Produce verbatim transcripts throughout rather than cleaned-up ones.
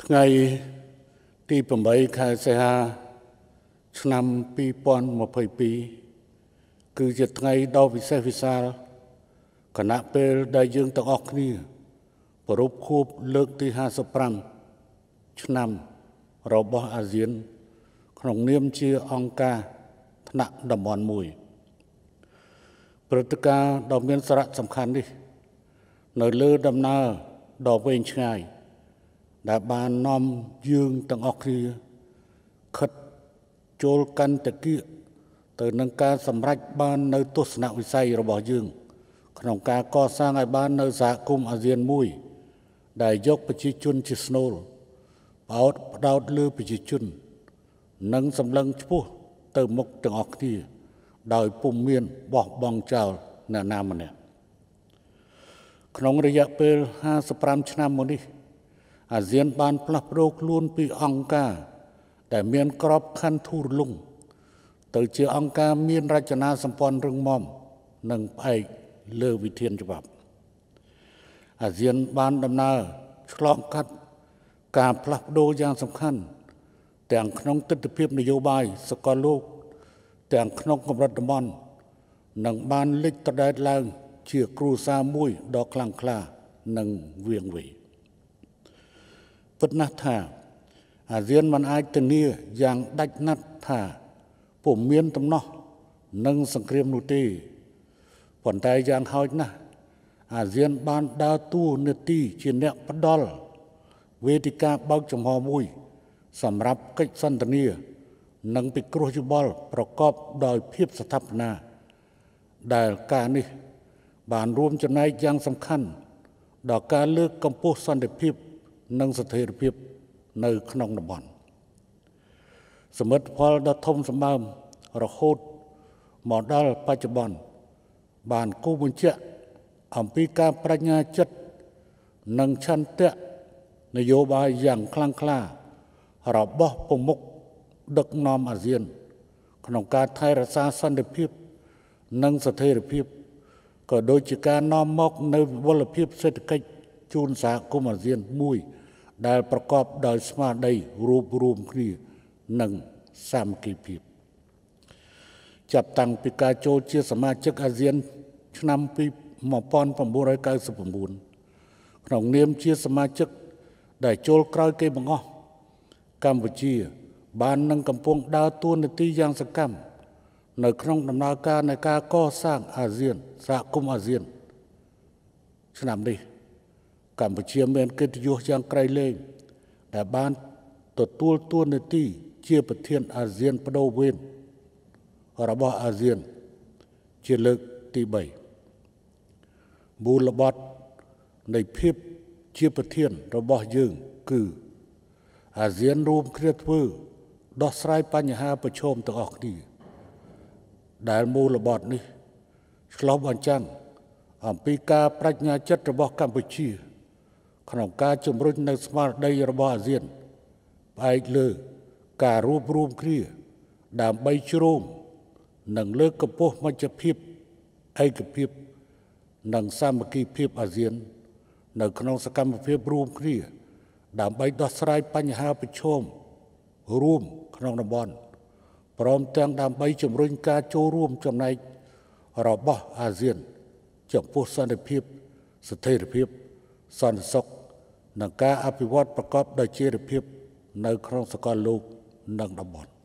Ngàyที่ผมไปขายเสียชนำปีปอนมาพปีคือจะไงดาววิเศษวิสาขณะเป็นได้ยืงตะออกนี่ปรุบคูบเลิกที่ห้าสปรัมชนำเราบอกอาเซียนขนมเนียมเชียองกาธนดำมอนมวยปฏิกาดอกเมียนสระสำคัญดิในเลือดำนาดอกเวงช่ายดาบานน้อมยืงตั้งออกนี่ขัดโจลกันตะกี้เติมนังการสำรัจบ้านในตุสนาวิสัยระบอบยืงขนมการก่อสร้างไอ้บ้านในสากุมอาเซียนมุยได้ยกประชิจุนชิสโนลเอาดาวลือประชิจุนนังสำลังชั่วเติมมกตั้งออกนี่โดยปุ่มเมียนบอกบองเจ้าหน้านามันเนี่ยขนมระยะเปลห้าสปรามชนะมันนี่อาเซียนบานพลับโรคล้วนปีอังกาแต่เมียนกรอบคันทูรลุงตัวเจ้าอังกาเมียนราชนาสัมพันธ์รึงมอมนังไปเลือวิเทียนฉบับอาเซียนบานดำนาฉลองกัดการพลับโดอย่างสำคัญแต่งขนมติดเพียบนโยบายสกอลโลกแต่งขนมกบรัฐบาลนังบานเล็กตะได้แรงเชี่ยครูซามุยดอกคลังคลานังเวียงวีพุทธนัทธาอาเซียนมันอายตเนียอย่างดักนัดธาผมเมียนตำนอนังสังเกตนุตีผลใจอย่างเขานะอาเซียนบานดาวตู้เนตีเชียนเนปดอลเวติกาเบาจมหอมุยสำหรับกิจสันตเนียนังปิกรูจิบอลประกอบโดยเพียบสถาปนาได้การนี้บานรวมจำนายอย่างสำคัญดอกการเลือกกัมพูสันติภาพนังเสถียรภาพในขนมนบอนสมมติพอดทมสมบัติระโคดหมอดัลปัจจุบันบานกู้บุญเจอัมพีการปรัญญาจัดนังชันเตะนโยบายอย่างคลั่งคล้าเราบอกปมุกดึกนอมอาเซียนขนมการไทยรักษาสันติภาพนังเสถียรภาพก็โดยจิการน้อมมอกในวลพิบเศรษฐกิจจูนสากุมอาเซียนมุยได้ประกอบโดยสมาได้รูปรวมครีหนึ่งสามกีพิบจับตั้งปิกาโจเชียสมาชิกอาเซียนชนำปีหมอปอนปมบุไรกายสมบูรณ์ขนมเนียมเชียสมาชิกได้โจลกลายเกบังอ้อกัมพูชีบ้านนังกำปงดาวตัวในที่ยังสกัมในครองดำเนินการในการก่อสร้างอาเซียนสากุมอาเซียนสนามนี้กัมพูชีเมียนเกิดอยู่อย่างไกลเล่งแต่บ้านตัวตัวตัวในที่เชี่ยประเทศอาเซียนประดเวนระบอบอาเซียนเชี่ยเลิกที่ใบบูรบดในเพียบเชี่ยประเทศระบอบยืงคืออาเซียนรวมเครียดพื้ดอสไลปัญหาประชมตะออกดีได้มูลบอดนี้ฉลองวันจันทร์อัมพีกาปรัชญาจัดระบอบกัมพูชีขนมการจุมรุนในสมาร์ทได้ระบอบอาเซียนไปเลยการรวบรวมเครียดดามใบชโรมหนังเลิกกระโปงมันจะพิบไอกระพิบหนังสามัคคีพิบอาเซียนหนังขนมสกรรมพิบรวมเครียดดามใบดอสไลปัญหาประชมรวมขนมนบอนพร้อมแต่งดามใบจุมรุนการโจรวมจำในระบอบอาเซียนจับผู้สันติภาพเสถียรภาพสันติสุขนังการอภิวัตประกอบโดยเจริญภาพในครองสกอลโลกนังดำบอน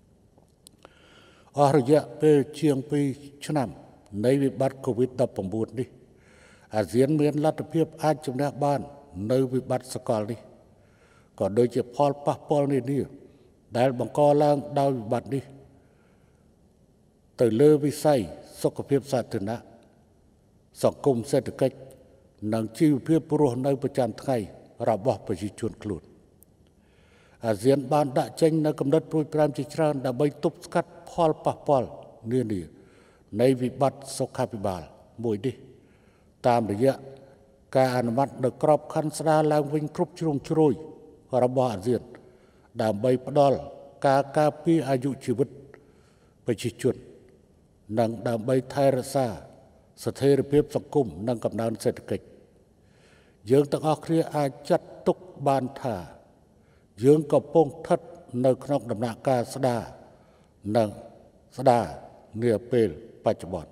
อาระยะเปเชียงปีชนำในวิบัติโควิดดับผมบูดนี้อาเซียนเมียนรัฐเพียบอาจจำแนกบ้านในวิบัติสกอลนี้ก็โดยจะพอลปะพอลนี่นี่ได้บังกอล่างดาววิบัตินี้แต่เลือวิสัยสุขภาพสาธารณะสังคมเศรษฐกิจนังชีวเพื่อปรุในประจำไทยระบอบประชาชนคลุนอาเซียนบานดะเจงในกำนัดปรุยปรามจิตรานดาใบตุบสกัดพอลปะพอลเนื้อนี่ในวิบัติสุขาภิบาลมวยดิตามระยะการอนุมัติในกรอบคันสดาแรงวิ่งครบชรุงชรุยระบอบอาเซียนดาใบปดอลกากาปีอายุชีวิตประชาชนนังดาใบไทยรักษาเสถียรภาพสังคมนังกำนันเศรษฐกิจยังต้องเอาเคลียอาจัดตุกบานธา dương có phong thất nơi trong đầm nạ ca sa đa nâng sa đa nia pel bạch bọn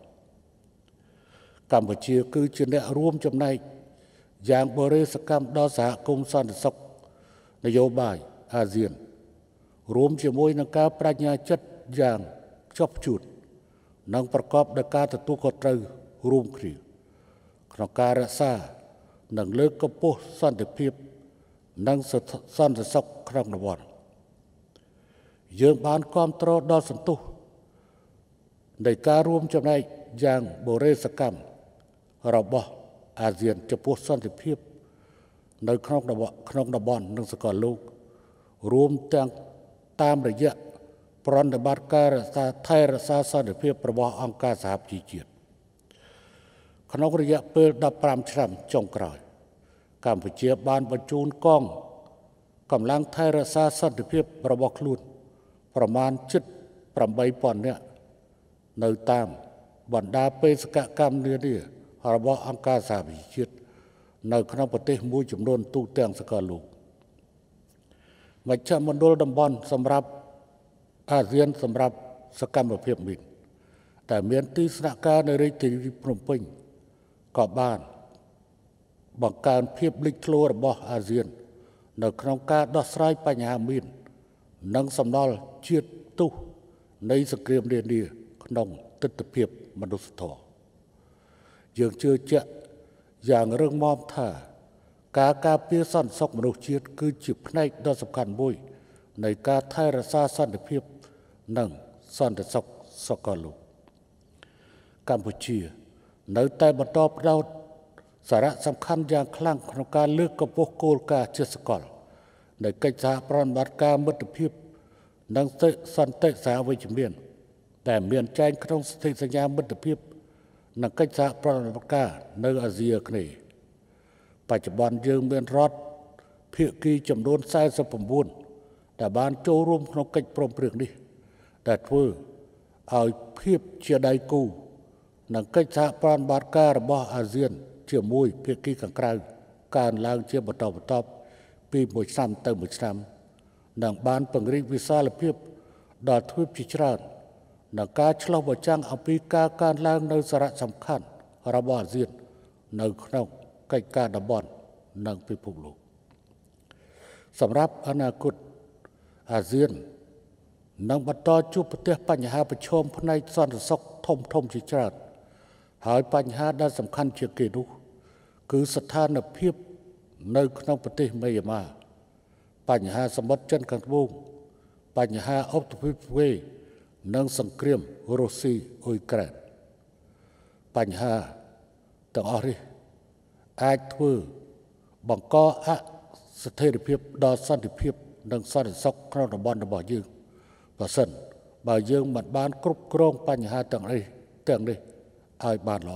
Campuchia cứ trên địaរួមtrong này giang bờ rê sắc cam đo xã công san sọc nយោបាយអាស៊ានរួមជាមួយនឹងការប្រាជ្ញាចិត្តយ៉ាងខ្ជាប់ខ្ជួននិងប្រកបដោយការទទួលខុសត្រូវរួមគ្នាក្នុងការរក្សានិងលើកកម្ពស់សន្តិភាពនិងសន្តិសុខក្នុងតំបន់យើងបានគាំទ្រដល់សន្ទុះនៃការរួមចំណែកយ៉ាងបរិយាកម្មរបស់អាស៊ានចំពោះសន្តិភាពនៅក្នុងតំបន់ក្នុងតំបន់និងសកលលោករួមទាំងតាមរយៈប្រតិបត្តិការរក្សាថែរក្សាសន្តិភាពរបស់អង្គការសហប្រជាជាតិក្នុងរយៈពេលដប់ប្រាំឆ្នាំចុងក្រោយកម្ពុជាបានបញ្ជូនកងកម្លាំងថែរក្សាសន្តិភាពរបស់ខ្លួនប្រមាណជិតប្រាំបីពាន់នាក់នៅតាមបណ្ដាបេសកកម្មនានារបស់អង្គការសហប្រជាជាតិនៅក្នុងប្រទេសមួយចំនួនទូទាំងសកលលោកមជ្ឈមណ្ឌលតំបន់សម្រាប់អាស៊ានសម្រាប់សកម្មភាពនេះតែមានទីស្នាក់ការនៅរាជធានីភ្នំពេញក៏បានបង្កើនភាពលេចធ្លោរបស់អាស៊ាននៅក្នុងការដោះស្រាយបញ្ហាមាននិងសំណល់ជាតិទុះនៃសង្គ្រាមនានាក្នុងទិដ្ឋភាពមនុស្សធម៌យើងជឿជាក់យ៉ាងរឹងមាំថាការការពារសន្តិសុខមនុស្សជាតិគឺជាផ្នែកដ៏សំខាន់មួយនៃការថែរក្សាសន្តិភាពនិងសន្តិសុខសកលលោកកម្ពុជានៅតែបន្តផ្ដោតសារៈសំខាន់យ៉ាងខ្លាំងក្នុងការលើកកម្ពស់គោលការណ៍ជាសកលនៃកិច្ចសហប្រតិបត្តិការមិត្តភាពនិងសន្តិសាវិជ្ជមានដែលមានចែងក្នុងសន្ធិសញ្ញាមិត្តភាពនិងកិច្ចសហប្រតិបត្តិការនៅអាស៊ីអាគ្នេយ៍បច្ចុប្បន្នយើងមានរដ្ឋភាគីចំនួនសែសិប៩ដែលបានចូលរួមក្នុងកិច្ចព្រមព្រៀងនេះដែលធ្វើឲ្យភាពជាដៃគូនិងកិច្ចសហប្រតិបត្តិការរបស់អាស៊ានជាមួយភាគីខាងក្រៅកើនឡើងជាបន្តបន្ទាប់ពីមួយឆ្នាំទៅមួយឆ្នាំនិងបានពង្រីកវិសាលភាពដល់ទ្វីបជាច្រើននិងការឆ្លុះបញ្ចាំងអំពីការកើនឡើងនៅសារៈសំខាន់របស់អាស៊ាននៅក្នុងកិច្ចការតំបន់និងពិភពលោកសម្រាប់អនាគតអាស៊ាននឹងបន្តជួបប្រទះបញ្ហាប្រឈមផ្នែកសន្តិសុខធំធំជាច្រើនហើយបញ្ហាដែលសំខាន់ជាងគេនោះគឺស្ថានភាពនៅក្នុងប្រទេសមីយ៉ាន់ម៉ាបញ្ហាសមុទ្រចិនខាងត្បូងបញ្ហាអុកតូភីវេនិងសង្គ្រាមរុស្ស៊ីអ៊ុយក្រែនបញ្ហាទាំងអស់នេះអាចធ្វើបង្កអស្ថិរភាពដល់សន្តិភាពនិងសន្តិសុខក្នុងតំបន់របស់យើងបើសិនបើយើងមិនបានគ្រប់គ្រងបញ្ហាទាំងនេះទាំងនេះឲ្យបានល្អ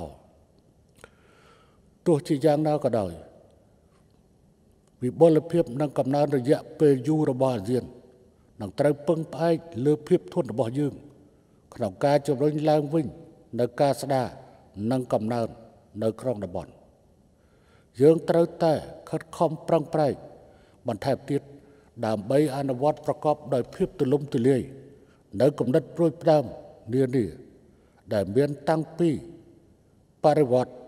ទោះជាយ៉ាងណាក៏ដោយវិបុលភាពនិងកំណើនរយៈពេលយូររបស់អាស៊ាននឹងត្រូវពឹងផ្អែកលើភាពធន់របស់យើងក្នុងការជំរុញឡើងវិញនៅការស្ដារនិងកំណើននៅក្នុងតំបន់យើងត្រូវតែខិតខំប្រឹងប្រែងបន្ថែមទៀតដើម្បីអនុវត្តប្រកបដោយភាពទូលំទូលាយនៅគំនិតព្រួយផ្ដើមនានាដែលមានតាំងពីបរិវត្ត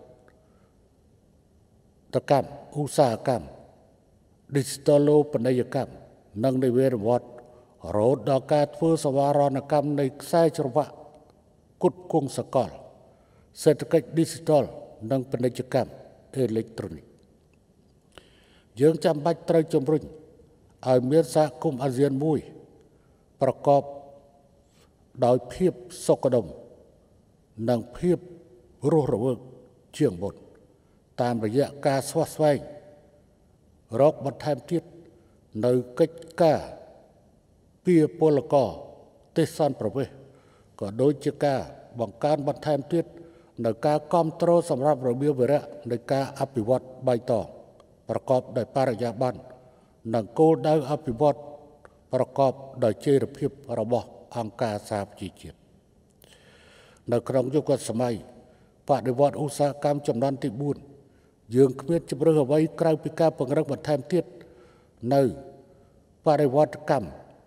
កម្មឧស្សាហកម្ម Digital បនីយកម្មនិងនិវេនវត្តរហូតដល់ការធ្វើសវរណកម្មនៃខ្សែច្រវាក់គុតគង់សកលសេដ្ឋកិច្ច Digital និងពាណិជ្ជកម្មអេឡិចត្រូនិកយើងចាំបាច់ត្រូវជំរុញឲ្យមានសហគមន៍អាស៊ានមួយប្រកបដោយភាពសុខដុមនិងភាពរស់រវើកជាងមុនតាមរយៈការស្វះស្វែងរកបន្ថែមទៀតនៅកិច្ចការពារពលករទេសន្តប្រវេសន៍ក៏ដូចជាការបង្កើនបន្ថែមទៀតនៅការគ្រប់គ្រងសម្រាប់របៀបវិរៈនៃការអភិវឌ្ឍបៃតងប្រកបដោយបរិយាបន្ននិងគោលដៅអភិវឌ្ឍប្រកបដោយចីរភាពរបស់អង្គការសហប្រជាជាតិនៅក្នុងយុគសម័យបដិវត្តឧស្សាហកម្មចំនួនទីបួនយើងគ្មានជំរឿនអ្វីក្រៅពីការពង្រឹងបន្ថែមទៀតនៅបរិវត្តកម្ម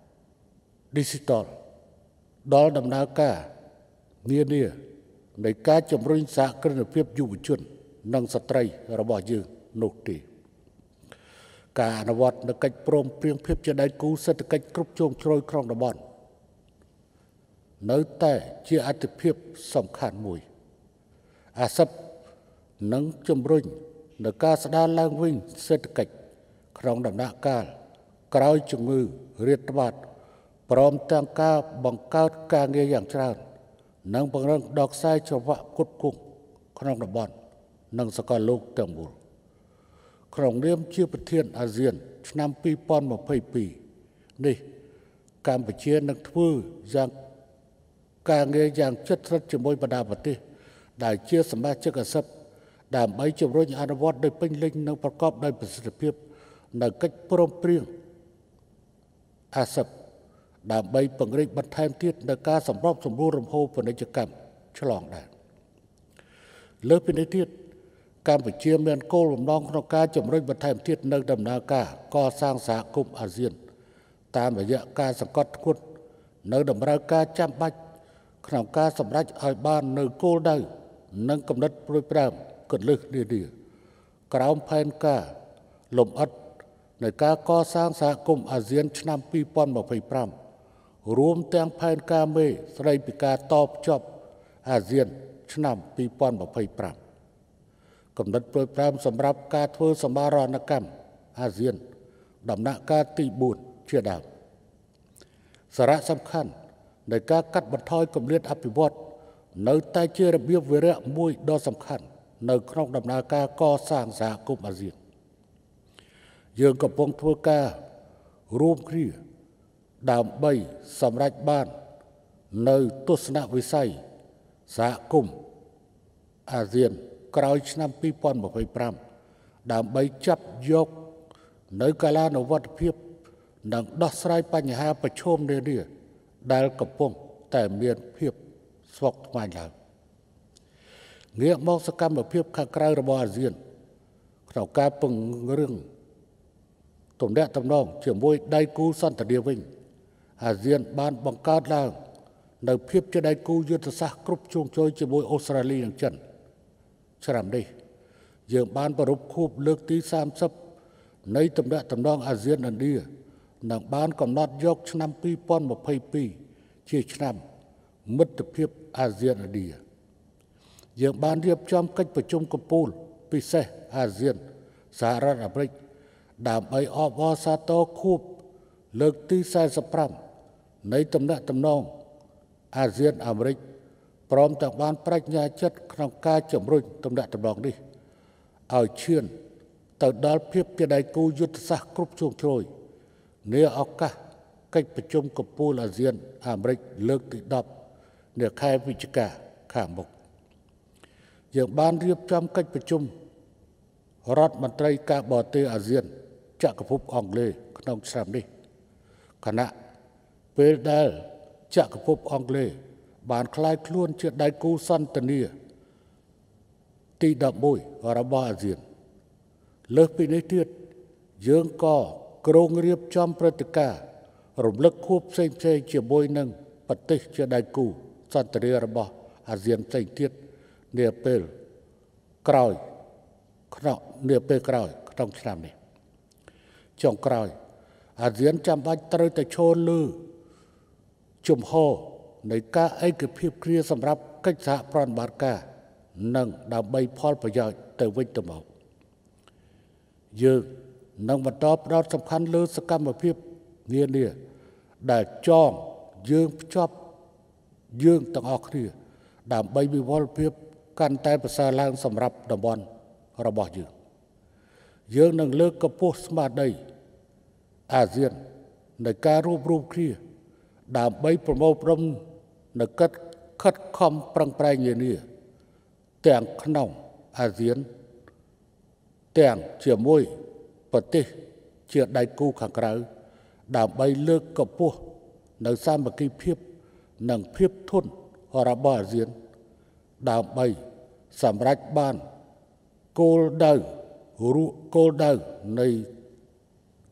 digital ដល់ដំណើរការនានានៃការជំរុញសហគ្រិនភាពយុវជននិងស្ត្រីរបស់យើងនោះទេការអនុវត្តនូវកិច្ចព្រមព្រៀងភាពជាដៃគូសេដ្ឋកិច្ចគ្រប់ជ្រុងជ្រោយក្នុងតំបន់នៅតែជាអាទិភាពសំខាន់មួយអាស៊ាននឹងជំរុញនូវការស្ដារឡើងវិញសេដ្ឋកិច្ចក្នុងដំណាក់កាលក្រោយជំងឺរាតត្បាតព្រមទាំងការបង្កើតការងារយ៉ាងច្រើននិងពង្រឹងដកខ្សែច្រវាក់ផ្គត់ផ្គង់ក្នុងតំបន់និងសកលលោកទាំងមូលក្នុងនាមជាប្រធានអាស៊ានឆ្នាំពីរពាន់ម្ភៃពីរនេះកម្ពុជានឹងធ្វើយ៉ាងការងារយ៉ាងជិតស្និទ្ធជាមួយបណ្ដាប្រទេសដែលជាសមាជិកអាស៊ានដើម្បីជំរុញអនុវត្តដោយពេញលេញនិងប្រកបដោយប្រសិទ្ធភាពនៅកិច្ចព្រមព្រៀងអាស៊ានដើម្បីពង្រីកបន្ថែមទៀតនៅការសម្របសម្រួលរំហូរពាណិជ្ជកម្មឆ្លងដែនលើសពីនេះទៀតកម្ពុជាមានគោលបំណងក្នុងការជំរុញបន្ថែមទៀតនៅដំណើរការកសាងសហគមន៍អាស៊ានតាមរយៈការសង្កត់ធ្ងន់នៅតម្រូវការចាំបាច់ក្នុងការសម្រេចឲ្យបាននៅគោលដៅនិងគំនិតព្រួយប្រាំគន្លឹះនានាក្រោមផែនការលំអិតនៃការកសាងសហគមន៍អាស៊ានឆ្នាំពីរពាន់ម្ភៃប្រាំរួមទាំងផែនការមេស្តីពីការតភ្ជាប់អាស៊ានឆ្នាំពីរពាន់ម្ភៃប្រាំគំនិតព្រួយប្រាំសម្រាប់ការធ្វើសម្បារណកម្មអាស៊ានដំណាក់កាលទីបួនជាដើមសារៈសំខាន់នៃការកាត់បន្ថយគម្លាតអភិវឌ្ឍនៅតែជារបៀបវារៈមួយដ៏សំខាន់នៅក្នុងដំណើរការកសាងសហគមន៍អាស៊ានយើងកំពុងធ្វើការរួមគ្នាដើម្បីសម្រេចបាននៅទស្សនវិស័យសហគមន៍អាស៊ានក្រោយឆ្នាំពីរពាន់ម្ភៃប្រាំដើម្បីចាប់យកនៅកាលានុវត្តភាពនិងដោះស្រាយបញ្ហាប្រឈមនានាដែលកំពុងតែមានភាពស្មុគស្មាញឡើងងាកមកសកម្មភាពខាងក្រៅរបស់អាស៊ានក្នុងការពង្រឹងទំនាក់ទំនងជាមួយដៃគូសន្តិនិកវិញអាស៊ានបានបង្កើតឡើងនៅភាពជាដៃគូយុទ្ធសាស្ត្រគ្រប់ជ្រុងជ្រោយជាមួយអូស្ត្រាលីនិងចិនឆ្នាំនេះយើងបានប្រារព្ធខួបលើកទីសាមសិបនៃទំនាក់ទំនងអាស៊ានឥណ្ឌានិងបានកំណត់យកឆ្នាំពីរពាន់ម្ភៃពីរជាឆ្នាំមិត្តភាពអាស៊ានឥណ្ឌាយើងបានរៀបចំកិច្ចប្រជុំកំពូលពិសេសអាស៊ានសហរដ្ឋអាមេរិកដើម្បីអបអរសាទរខួបលើកទីសែនសិបប្រាំនៃទំនាក់ទំនងអាស៊ានអាមេរិកព្រមទាំងបានបញ្ញាចិត្តក្នុងការជំរុញទំនាក់ទំនងនេះឲ្យឈានទៅដល់ភាពជាដៃគូយុទ្ធសាស្ត្រគ្រប់ជ្រុងជ្រោយនាឱកាសកិច្ចប្រជុំកំពូលអាស៊ានអាមេរិកលើកទីដប់នៅខែវិច្ឆិកាខាងមុខយើងបានរៀបចំកិច្ចប្រជុំរដ្ឋមន្ត្រីការបរទេសអាស៊ានចក្រភពអង់គ្លេសក្នុងឆ្នាំនេះខណៈពេលដែលចក្រភពអង់គ្លេសបានក្លាយខ្លួនជាដៃគូសន្ទនាទីដប់មួយរបស់អាស៊ានលើសពីនេះទៀតយើងក៏គ្រោងរៀបចំព្រឹត្តិការណ៍រំលឹកខួបផ្សេងៗជាមួយនឹងប្រទេសជាដៃគូសន្ទនារបស់អាស៊ានផ្សេងទៀតនាពេលក្រោយក្នុងនាពេលក្រោយក្នុងឆ្នាំនេះចុងក្រោយអាស៊ានចាំបាច់ត្រូវតែឈរលើជំហរនៃការឯកភាពគ្នាសម្រាប់កិច្ចសហប្រតិបត្តិការនិងដើម្បីផលប្រយោជន៍ទៅវិញទៅមកយើងនឹងបន្តផ្ដោតសំខាន់លើសកម្មភាពនានាដែលចងយើងភ្ជាប់យើងទាំងអស់គ្នាដើម្បីវិវត្តភាពកាន់តែប្រសើរឡើងសម្រាប់តំបន់របស់យើងយើងនឹងលើកកម្ពស់ស្មារតីអាស៊ាននៃការរួបរวมគ្នាដើម្បីប្រមូលផ្ដុំនៅកិច្ចខិតខំប្រឹងប្រែងនានាទាំងក្នុងអាស៊ានទាំងជាមួយប្រទេសជាដៃគូខាងក្រៅដើម្បីលើកកម្ពស់នៅសាមគ្គីភាពនិងភាពធន់របស់អាស៊ានដើម្បីសម្រេចបានគោលដៅគោលដៅនៃ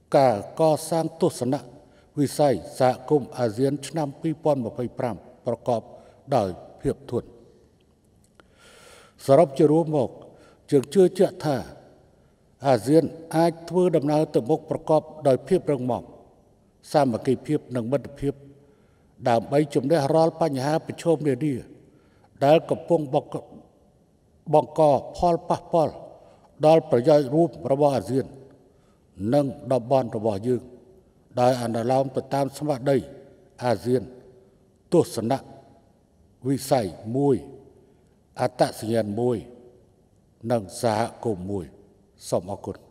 ការកសាងទស្សនៈវិស័យសហគមន៍អាស៊ានឆ្នាំពីរពាន់ម្ភៃប្រាំប្រកបដោយភាពធន់សរុបជារួមមកយើងជឿជាក់ថាអាស៊ានអាចធ្វើដំណើរទៅមុខប្រកបដោយភាពរឹងមាំសាមគ្គីភាពនិងមិត្តភាពដើម្បីជំនះរាល់បញ្ហាប្រឈមនានាដែលកំពុងបង្កផលប៉ះពាល់ដល់ប្រយោជន៍រួមរបស់អាស៊ាននិងតំបន់របស់យើងដោយអនុលោមទៅតាមស្មារតីអាស៊ានទស្សនៈវិស័យមួយអត្តសញ្ញាណមួយនិងសហគមន៍មួយសូមអរគុណ